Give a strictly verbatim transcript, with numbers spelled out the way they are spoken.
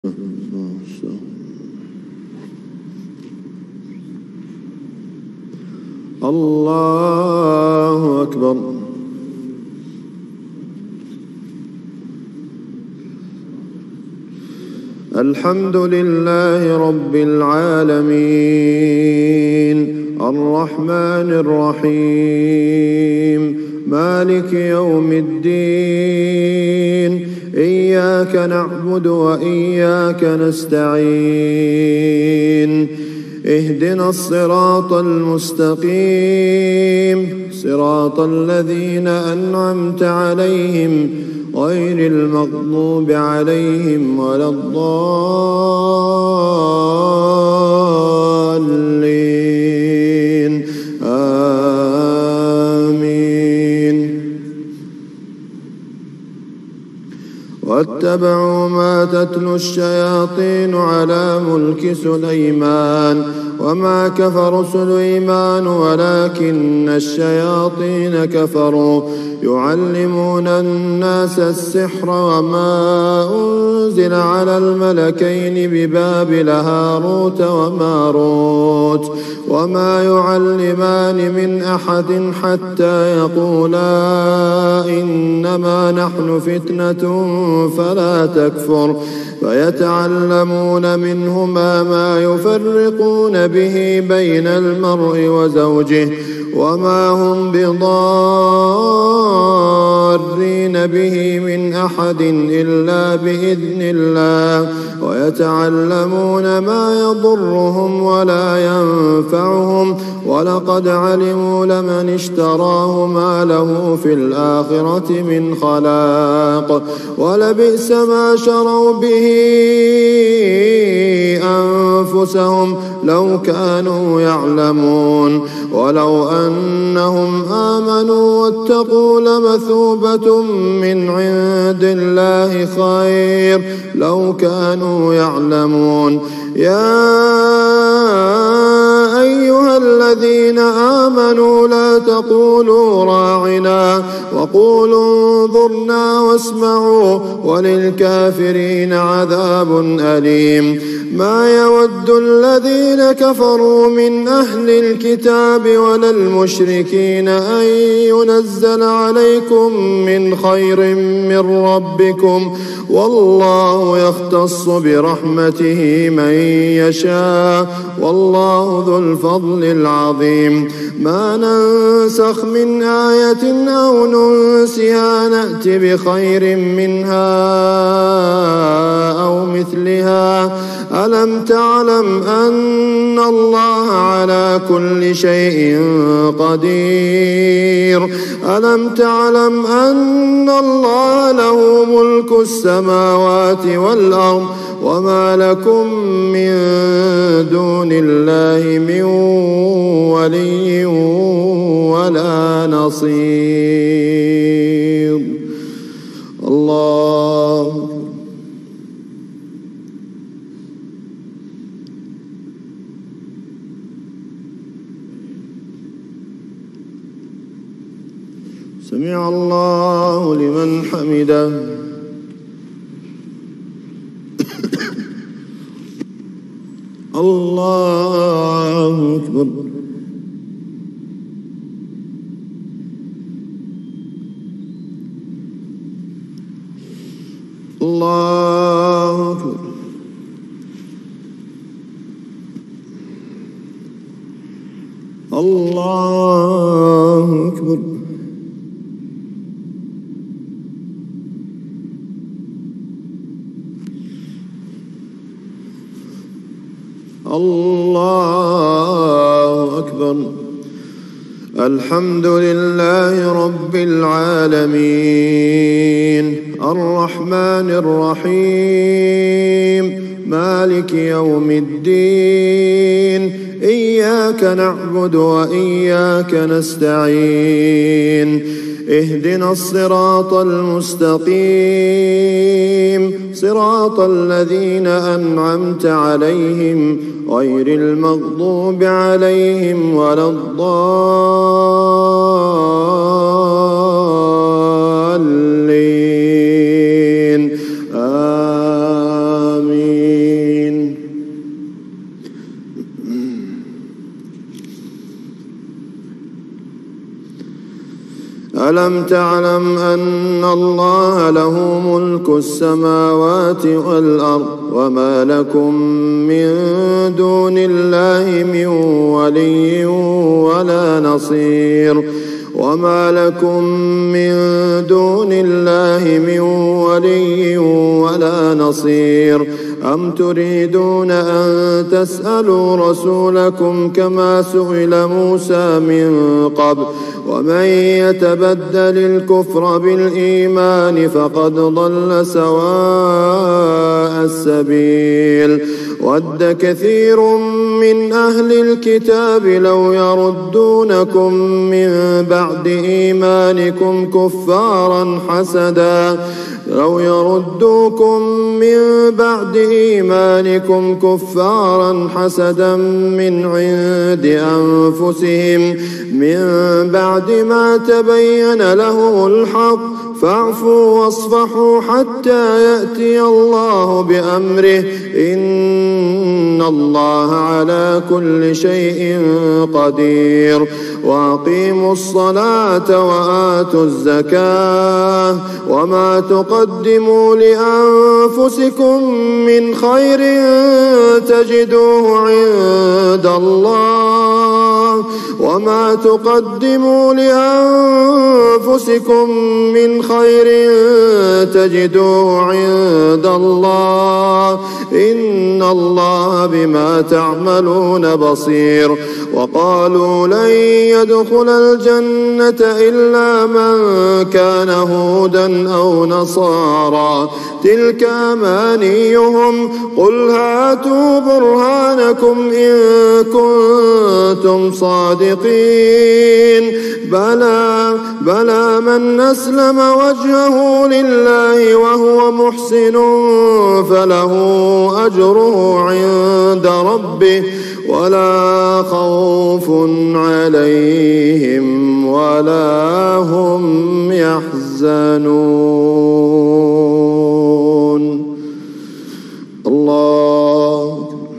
الله أكبر. الحمد لله رب العالمين الرحمن الرحيم مالك يوم الدين إياك نعبد وإياك نستعين اهدنا الصراط المستقيم صراط الذين أنعمت عليهم غير المغضوب عليهم ولا الضالين آمين. واتبعوا ما تتلو الشياطين على ملك سليمان وما كفر سليمان ولكن الشياطين كفروا يعلمون الناس السحر وما أنزل على الملكين ببابل هاروت وماروت وما يعلمان من أحد حتى يقولا إنما نحن فتنة فلا تكفر فيتعلمون منهما ما يفرقون به بين المرء وزوجه وما هم بضارين به من أحد إلا بإذن الله ويتعلمون ما يضرهم ولا ينفعهم ولقد علموا لمن اشتراه ما له في الآخرة من خلاق ولبئس ما شروا به أنفسهم لو كانوا يعلمون ولو أنهم آمنوا واتقوا لمثوبة من عند الله خير لو كانوا يعلمون. يا أيها الذين آمنوا لا تقولوا راعنا وقولوا انظرنا واسمعوا وللكافرين عذاب أليم. ما يود الذين كفروا من أهل الكتاب ولا المشركين أن ينزل عليكم من خير من ربكم والله يختص برحمته من يشاء والله ذو الفضل العظيم. ما ننسخ من آية أو ننسها نأت بخير منها أو مثلها. ألم تعلم أن الله على كل شيء قدير؟ ألم تعلم أن الله له ملك السماوات والأرض وما لكم من دون الله من ولي ولا نصير. الله سمع الله لمن حمده. الله أكبر. الله أكبر. الله أكبر. الله أكبر. الحمد لله رب العالمين الرحمن الرحيم مالك يوم الدين إياك نعبد وإياك نستعين اهدنا الصراط المستقيم صراط الذين أنعمت عليهم غير المغضوب عليهم ولا الضالين آمين. ألم تعلم أن الله له ملك السماوات والأرض وما لكم من دون الله من ولي ولا نصير وما لكم من دون الله من ولي ولا نصير أم تريدون أن تسألوا رسولكم كما سئل موسى من قبل ومن يتبدل الكفر بالإيمان فقد ضل سواء السبيل ود كثير من أهل الكتاب لو يردونكم من بعد إيمانكم كفارا حسدا لو يردوكم من بعد إيمانكم كفارا حسدا من عند أنفسهم من بعد ما تبين لهم الحق فاعفوا واصفحوا حتى يأتي الله بأمره إن الله على كل شيء قدير وأقيموا الصلاة وآتوا الزكاة وما تقدموا لأنفسكم من خير تجدوه عند الله وما تقدموا لأنفسكم من خير تجدوه عند الله إن الله بما تعملون بصير وقالوا لن يدخل الجنة إلا من كان هودا أو نصارى تلك أمانيهم قل هاتوا برهانكم إن كنتم صادقين بلى بلى من أسلم وجهه لله وهو محسن فله أجره عند ربه ولا خوف عليهم ولا هم يحزنون الله